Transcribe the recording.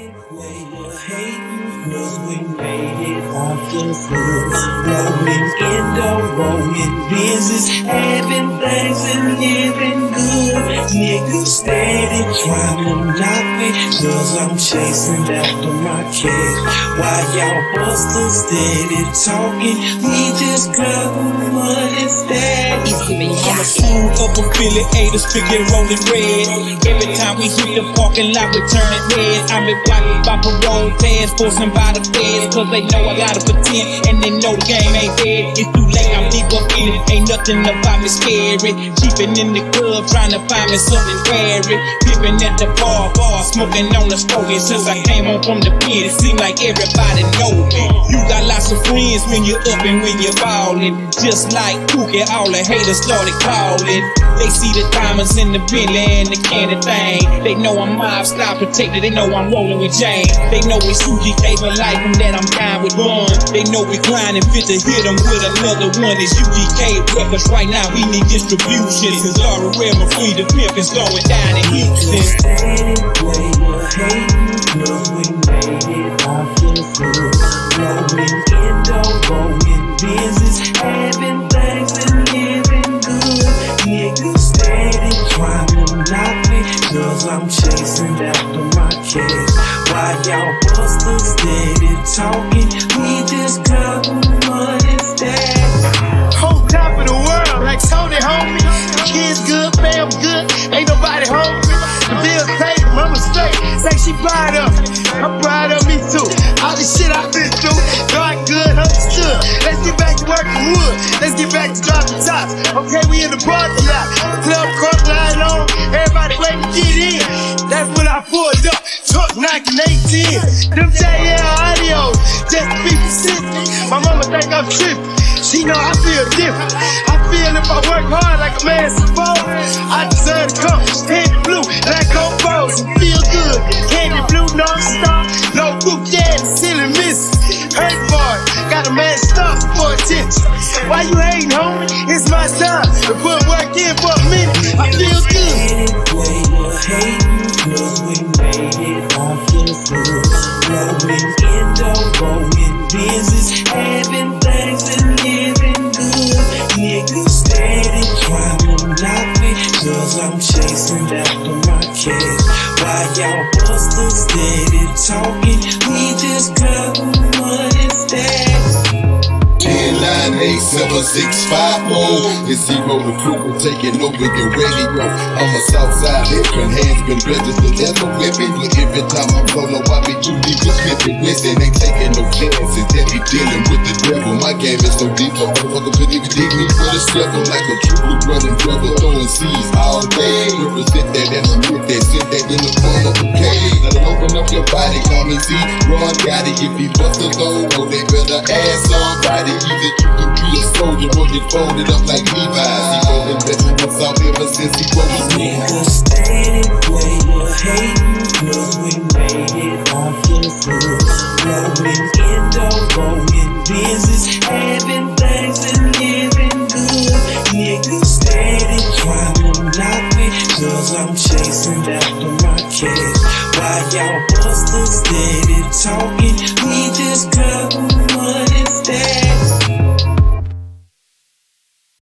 Later hating, cause we made it off the floor. Rolling in the rolling business, having things and living good. Niggas steady trying to knock me, cause I'm chasing after my cash. While y'all busters steady talking, we just cover what is that. I'm a fool of affiliators, picking rolling red. Every time we hit the parking lot, we turn it red. I'm in blocking by parole task, forcing by the feds, cause they know I gotta pretend, and they know the game ain't dead. It's too late, I'm deep up in it, ain't nothing about me scary. Keeping in the club, trying to find me something rare. Pippin' at the bar, smoking on the stogie. Since I came home from the pen, it seemed like everybody know me. You got lots of friends when you're up and when you're ballin'. Just like Pookie, all the haters started calling. They see the diamonds in the Bentley and the candy thing. They know I'm mob style protected, they know I'm rolling with Jane. They know it's UGK for life and that I'm down with one. They know we grinding fit to hit them with another one. It's UGK records right now, we need distribution. Since Laura Red, my free the pimp is going down in Houston. Cause we made it off the floor. Rolling in the rolling business, having things and living good. Niggas steady trying to knock me, cause I'm chasing after my cash. While y'all busters steady talking, we just cover what is that. Whole top of the world, like Tony, homie. Kids good, fam good, ain't nobody home. The bills paid, mama straight, say she proud of me. I'm proud of me too. All the shit I've been through, God good, understood. Let's get back to working wood. Let's get back to dropping tops. Okay, we in the parking lot. The club court line on, everybody waiting to get in. That's when I pulled up, truck knocking 18. Them JL audios, just to be persistent. My mama think I'm tripping. She know I feel different. I feel if I work hard like a man supposed, I deserve to come. Candy blue, black on bows, and feel good. Candy blue, North Star, no group, yeah, the ceiling missing. Hurt for it, got a man stuck for attention. Why you hating, homie? It's my time to put work in for a minute. I feel good. Cause we made it off the floor. Rolling in the rolling business, having things and living good. Niggas steady trying to knock me, cause I'm chasing after my cash. While y'all busters steady talking, we just cover what is that. 10-9-8-7-6-5-4. It's Zero the crew taking over your radio. I'm a Southside hippin', hands been registered as a weapon. But every time I'm solo, I be too deep to slip it. Westin' ain't taking no chances, that be dealing with the devil. My game is so deep, a motherfucker couldn't even dig me for the struggle. Like a true blue running brother, throwing seeds all day. Represent that and spit that, sit that in the corner, okay? Now open up your body, call me Z. Ron got it, if he bust a load, oh, they better ass somebody. Either you can be a soldier or get folded up like Levi's. He rolling best in the South ever since he broke his knee. Niggas steady hating, cause we made it off the floor. Rolling in the rolling business, having things and living good. Niggas steady trying to knock me, cause I'm chasing after my cash. While y'all busters steady talking, we just cover